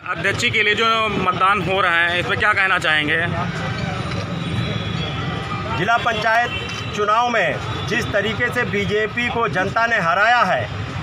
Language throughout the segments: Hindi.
अध्यक्ष के लिए जो मतदान हो रहा है, इस पर क्या कहना चाहेंगे? जिला पंचायत चुनाव में जिस तरीके से बीजेपी को जनता ने हराया है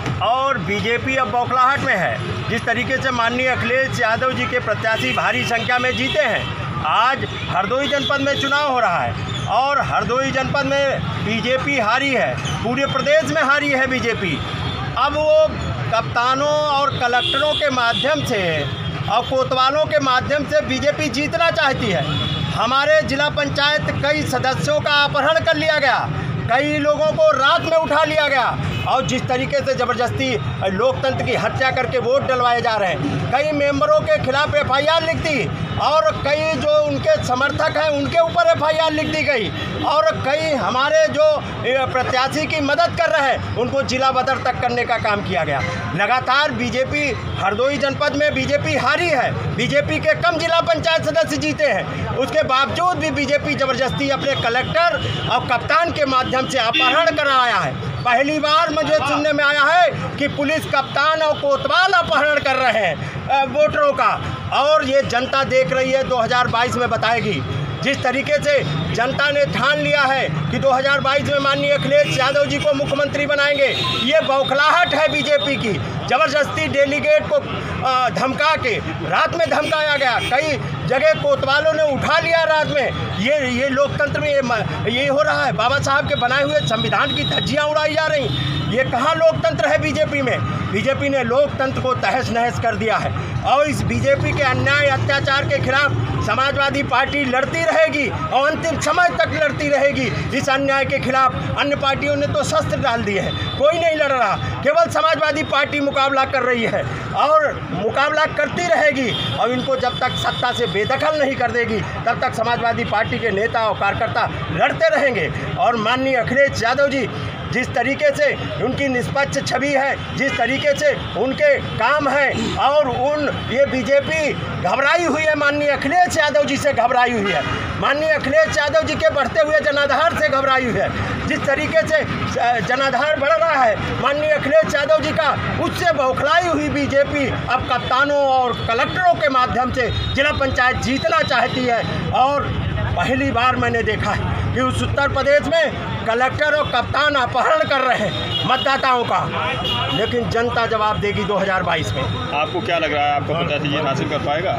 और बीजेपी अब बौखलाहट में है, जिस तरीके से माननीय अखिलेश यादव जी के प्रत्याशी भारी संख्या में जीते हैं। आज हरदोई जनपद में चुनाव हो रहा है और हरदोई जनपद में बीजेपी हारी है, पूरे प्रदेश में हारी है बीजेपी। अब वो कप्तानों और कलेक्टरों के माध्यम से और कोतवालों के माध्यम से बीजेपी जीतना चाहती है। हमारे जिला पंचायत कई सदस्यों का अपहरण कर लिया गया, कई लोगों को रात में उठा लिया गया और जिस तरीके से ज़बरदस्ती लोकतंत्र की हत्या करके वोट डलवाए जा रहे हैं। कई मेंबरों के खिलाफ एफआईआर लिख दी और कई जो उनके समर्थक हैं उनके ऊपर एफआईआर लिख दी गई और कई हमारे जो प्रत्याशी की मदद कर रहे हैं उनको जिला बदर तक करने का काम किया गया। लगातार बीजेपी हरदोई जनपद में बीजेपी हारी है, बीजेपी के कम जिला पंचायत सदस्य जीते हैं, उसके बावजूद भी बीजेपी ज़बरदस्ती अपने कलेक्टर और कप्तान के माध्यम से अपहरण कराया है। पहली बार मुझे सुनने में आया है कि पुलिस कप्तान और कोतवाल अपहरण कर रहे हैं वोटरों का, और ये जनता देख रही है, 2022 में बताएगी। जिस तरीके से जनता ने ठान लिया है कि 2022 में माननीय अखिलेश यादव जी को मुख्यमंत्री बनाएंगे, ये बौखलाहट है बीजेपी की। ज़बरदस्ती डेलीगेट को धमका के रात में धमकाया गया, कई जगह कोतवालों ने उठा लिया रात में। ये लोकतंत्र में ये हो रहा है। बाबा साहब के बनाए हुए संविधान की धज्जियाँ उड़ाई जा रही। ये कहाँ लोकतंत्र है बीजेपी में? बीजेपी ने लोकतंत्र को तहस नहस कर दिया है और इस बीजेपी के अन्याय अत्याचार के खिलाफ समाजवादी पार्टी लड़ती रहेगी और अंतिम समय तक लड़ती रहेगी। इस अन्याय के खिलाफ अन्य पार्टियों ने तो शस्त्र डाल दिए हैं, कोई नहीं लड़ रहा, केवल समाजवादी पार्टी मुकाबला कर रही है और मुकाबला करती रहेगी। और इनको जब तक सत्ता से बेदखल नहीं कर देगी तब तक समाजवादी पार्टी के नेता और कार्यकर्ता लड़ते रहेंगे। और माननीय अखिलेश यादव जी जिस तरीके से उनकी निष्पक्ष छवि है, जिस तरीके से उनके काम हैं और ये बीजेपी घबराई हुई है, माननीय अखिलेश यादव जी से घबराई हुई है, माननीय अखिलेश यादव जी के बढ़ते हुए जनाधार से घबराई हुई है। जिस तरीके से जनाधार बढ़ रहा है माननीय अखिलेश यादव जी का, उससे बौखलाई हुई बीजेपी अब कप्तानों और कलेक्टरों के माध्यम से जिला पंचायत जीतना चाहती है। और पहली बार मैंने देखा है कि उस उत्तर प्रदेश में कलेक्टर और कप्तान अपहरण कर रहे हैं मतदाताओं का, लेकिन जनता जवाब देगी 2022 में। आपको क्या लग रहा है, आपका प्रत्याशी जीत हासिल कर पाएगा?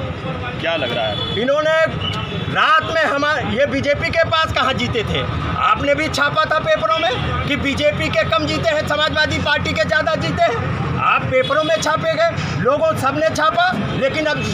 क्या लग रहा है? इन्होंने रात में ये बीजेपी के पास कहाँ जीते थे? आपने भी छापा था पेपरों में कि बीजेपी के कम जीते हैं, समाजवादी पार्टी के ज़्यादा जीते हैं। आप पेपरों में छापे गए, लोगों सबने छापा, लेकिन अब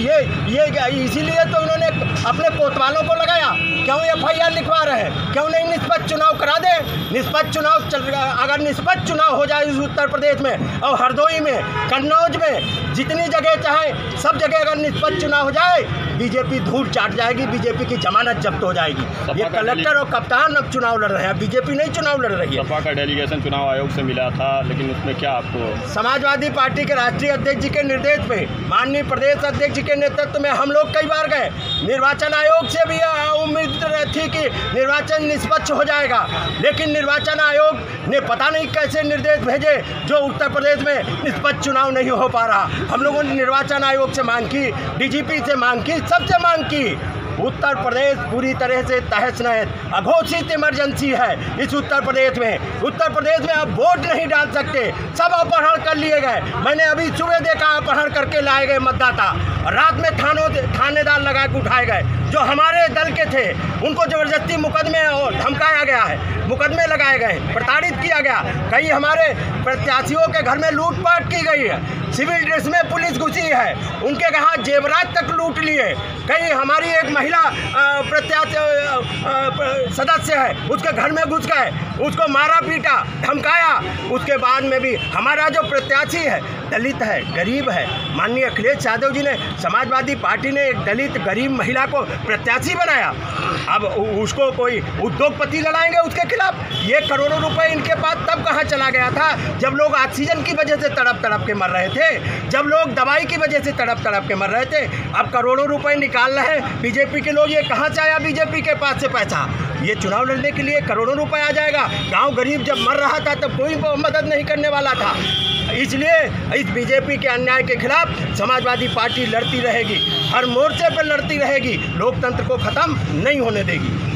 ये इसीलिए तो इन्होंने अपने कोतवालों को लगाया। क्यों एफआईआर लिखवा रहे हैं? क्यों नहीं निष्पक्ष चुनाव करा दें? निष्पक्ष चुनाव अगर निष्पक्ष चुनाव हो जाए इस उत्तर प्रदेश में और हरदोई में, कन्नौज में, जितनी जगह चाहे सब जगह अगर निष्पक्ष चुनाव हो जाए, बीजेपी धूल चाट जाएगी, बीजेपी की जमानत जब्त हो जाएगी। ये कलेक्टर और कप्तान अब चुनाव लड़ रहे हैं, बीजेपी नहीं चुनाव लड़ रही है। सपा का डेलीगेशन चुनाव आयोग से मिला था, लेकिन उसमें क्या आपको? समाजवादी पार्टी के राष्ट्रीय अध्यक्ष जी के निर्देश पे, माननीय प्रदेश अध्यक्ष जी के नेतृत्व में हम लोग कई बार गए। निर्वाचन आयोग से भी उम्मीद थी कि निर्वाचन निष्पक्ष हो जाएगा, लेकिन निर्वाचन आयोग ने पता नहीं कैसे निर्देश भेजे जो उत्तर प्रदेश में निष्पक्ष चुनाव नहीं हो पा रहा। हम लोगों ने निर्वाचन आयोग से मांग की, डीजीपी से मांग की, सबसे मांग की। उत्तर प्रदेश पूरी तरह से तहस नहस, अघोषित इमरजेंसी है इस उत्तर प्रदेश में। उत्तर प्रदेश में आप वोट नहीं डाल सकते, सब अपहरण कर लिए गए। मैंने अभी सुबह देखा अपहरण करके लाए गए मतदाता, रात में थानेदार लगा के उठाए गए जो हमारे दल के थे, उनको ज़बरदस्ती मुकदमे और धमकाया गया है, मुकदमे लगाए गए, प्रताड़ित किया गया। कई हमारे प्रत्याशियों के घर में लूटपाट की गई है, सिविल ड्रेस में पुलिस घुसी है, उनके कहाँ जेवरात तक लूट लिए। कई हमारी एक महिला सदस्य है, उसके घर में घुस गए, उसको मारा पीटा, धमकाया। उसके बाद में भी हमारा जो प्रत्याशी है दलित है, गरीब है, माननीय अखिलेश यादव जी ने, समाजवादी पार्टी ने एक दलित गरीब महिला को प्रत्याशी बनाया। अब उसको कोई उद्योगपति लड़ाएंगे उसके खिलाफ? ये करोड़ों रुपए इनके पास तब कहाँ चला गया था जब लोग ऑक्सीजन की वजह से तड़प तड़प के मर रहे थे, जब लोग दवाई की वजह से तड़प तड़प के मर रहे थे। अब करोड़ों रुपए निकाल रहे हैं बीजेपी के लोग। ये कहाँ से आया बीजेपी के पास से पैसा? ये चुनाव लड़ने के लिए करोड़ों रुपए आ जाएगा। गांव गरीब जब मर रहा था तब कोई मदद नहीं करने वाला था। इसलिए इस बीजेपी के अन्याय के खिलाफ समाजवादी पार्टी लड़ती रहेगी, हर मोर्चे पर लड़ती रहेगी, लोकतंत्र को ख़त्म नहीं होने देगी।